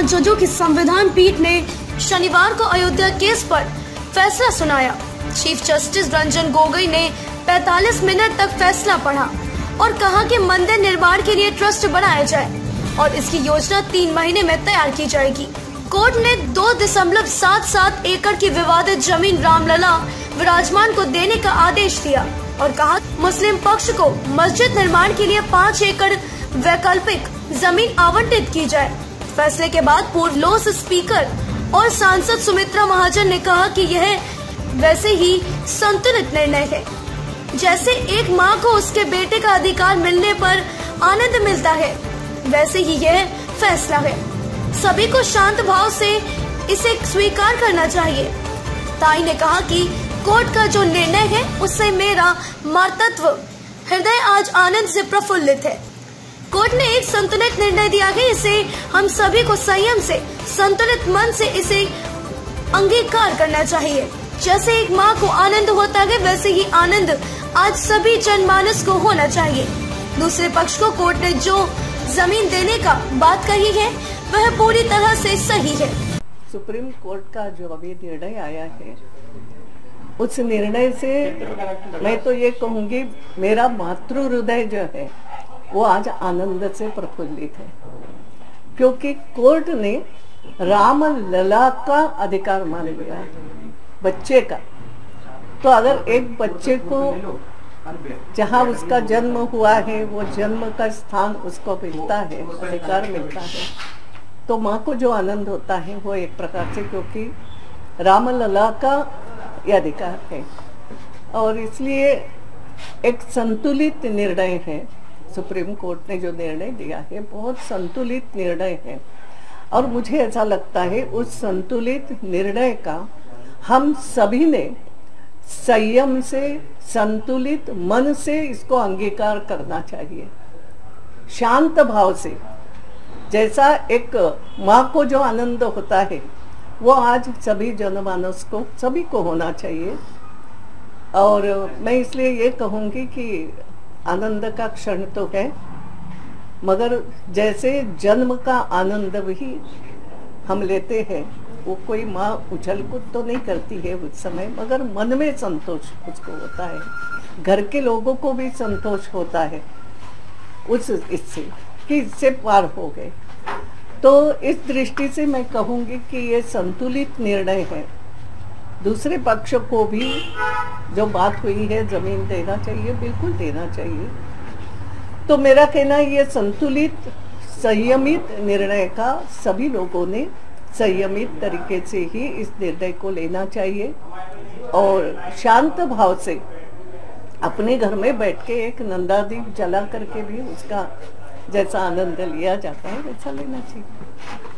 जजों की संविधान पीठ ने शनिवार को अयोध्या केस पर फैसला सुनाया। चीफ जस्टिस रंजन गोगोई ने 45 मिनट तक फैसला पढ़ा और कहा कि मंदिर निर्माण के लिए ट्रस्ट बनाया जाए और इसकी योजना 3 महीने में तैयार की जाएगी। कोर्ट ने 2.77 एकड़ की विवादित जमीन रामलला विराजमान को देने का आदेश दिया और कहा मुस्लिम पक्ष को मस्जिद निर्माण के लिए 5 एकड़ वैकल्पिक जमीन आवंटित की जाए। फैसले के बाद पूर्व लोस स्पीकर और सांसद सुमित्रा महाजन ने कहा कि यह वैसे ही संतुलित निर्णय है जैसे एक माँ को उसके बेटे का अधिकार मिलने पर आनंद मिलता है, वैसे ही यह फैसला है। सभी को शांत भाव से इसे स्वीकार करना चाहिए। ताई ने कहा कि कोर्ट का जो निर्णय है उससे मेरा मातृत्व हृदय आज आनंद से प्रफुल्लित है। कोर्ट ने एक संतुलित निर्णय दिया है, इसे हम सभी को संयम से, संतुलित मन से इसे अंगीकार करना चाहिए। जैसे एक माँ को आनंद होता है वैसे ही आनंद आज सभी जनमानस को होना चाहिए। दूसरे पक्ष को कोर्ट ने जो जमीन देने का बात कही है वह पूरी तरह से सही है। सुप्रीम कोर्ट का जो अभी निर्णय आया है उस निर्णय से मैं तो ये कहूँगी मेरा मातृ हृदय जो है वो आज आनंद से प्रफुल्लित है, क्योंकि कोर्ट ने राम लला का अधिकार मान लिया बच्चे का। तो अगर एक बच्चे को जहाँ उसका जन्म हुआ है वो जन्म का स्थान उसको मिलता है, अधिकार मिलता है, तो माँ को जो आनंद होता है वो एक प्रकार से, क्योंकि राम लला का ये अधिकार है। और इसलिए एक संतुलित निर्णय है, सुप्रीम कोर्ट ने जो निर्णय दिया है बहुत संतुलित निर्णय है। और मुझे ऐसा लगता है उस संतुलित निर्णय का हम सभी ने संयम से, संतुलित मन से इसको अंगीकार करना चाहिए, शांत भाव से। जैसा एक माँ को जो आनंद होता है वो आज सभी जनमानस को, सभी को होना चाहिए। और मैं इसलिए ये कहूँगी कि आनंद का क्षण तो है, मगर जैसे जन्म का आनंद भी हम लेते हैं वो कोई माँ उछल कूद तो नहीं करती है उस समय, मगर मन में संतोष उसको होता है, घर के लोगों को भी संतोष होता है उस इससे कि इससे पार हो गए। तो इस दृष्टि से मैं कहूँगी कि ये संतुलित निर्णय है। दूसरे पक्ष को भी जो बात हुई है जमीन देना चाहिए, बिल्कुल देना चाहिए। तो मेरा कहना है ये संतुलित संयमित निर्णय का सभी लोगों ने संयमित तरीके से ही इस निर्णय को लेना चाहिए और शांत भाव से अपने घर में बैठ के एक नंदादीप जला करके भी उसका जैसा आनंद लिया जाता है वैसा लेना चाहिए।